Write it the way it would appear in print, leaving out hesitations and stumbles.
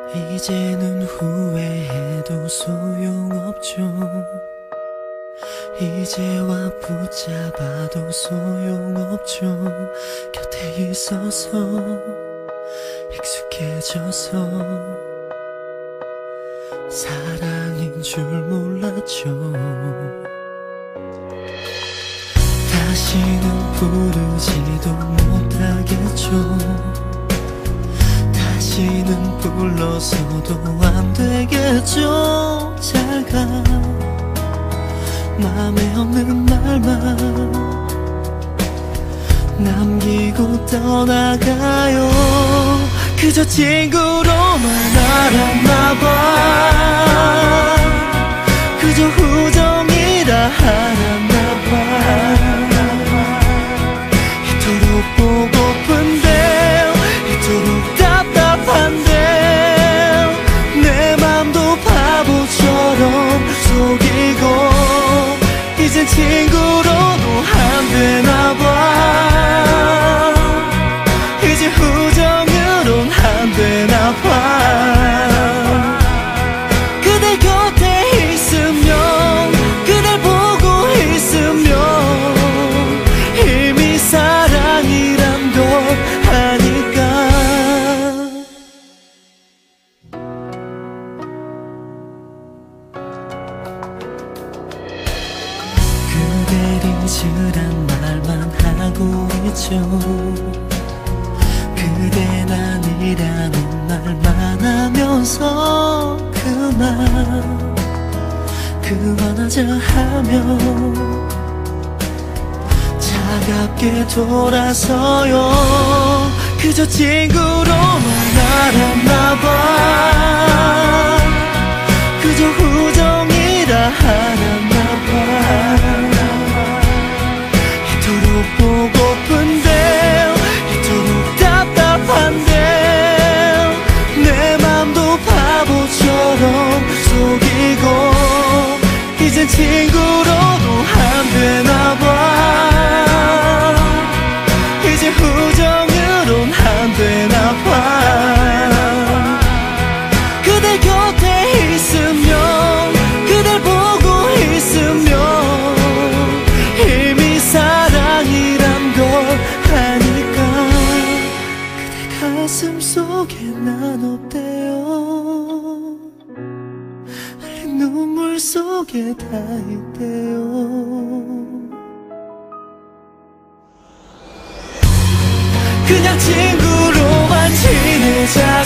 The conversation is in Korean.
이제는 후회해도 소용없죠. 이제와 붙잡아도 소용없죠. 곁에 있어서 익숙해져서 사랑인 줄 몰랐죠. 다시는 부르지도 못하겠죠. 다시는 불러서도 안 되겠죠. 잘가 맘에 없는 말만 남기고 떠나가요. 그저 친구로만 알았나봐. 그저 후정이라 알았나봐. 이토록 보고픈데 이토록 답답한데 내 맘도 바보처럼 속이고 이젠 친구로도 안 되나봐. 이제 후정으론 안 되나봐. 그대 곁에 있으면 그댈 보고 있으면 이미 사랑이란 걸 아니까. 그댈 잊으란 말만 하고 있죠. 그댄 아니라는 말만 하면서 그만하자 하며 차갑게 돌아서요. 그저 친구로만 알았나봐. 그저 후정이라 알았나봐. 이토록 보고픈데 이토록 답답한데 내 맘도 바보처럼 속이고 이젠 친구로도 안 되나봐. 이제 후정으론 안 되나봐. 그대 곁에 있으면 그댈 보고 있으면 이미 사랑이란 걸 아니까. 그대 가슴 속에 난 없대요. 흘린 눈물 속에 다 있대요. 그냥 친구로만 지내자.